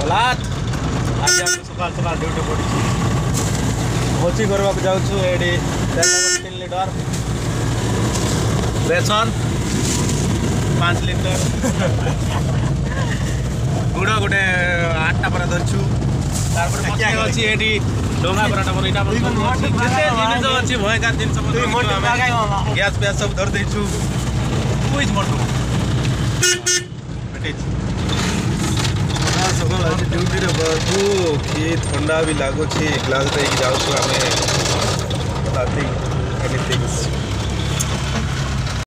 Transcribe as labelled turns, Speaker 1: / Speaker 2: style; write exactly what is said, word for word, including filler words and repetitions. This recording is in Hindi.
Speaker 1: हलात आज हम सकाल सकाल ड्यूटी पड़ी भोजी करवा जाऊँ एडी तीन लीटर बेसन पाँच लीटर गुड़ गोटे आठटा पर धरछु अच्छी एटी डोंगा पराठा बनईटा जिन अच्छी भयकार जिन गैस फैस सब धर देछु कुछ मोटू सकाल आज ड्यूटी रे बाबू कि ठंडा भी लगुच ग्लास जाऊँ आम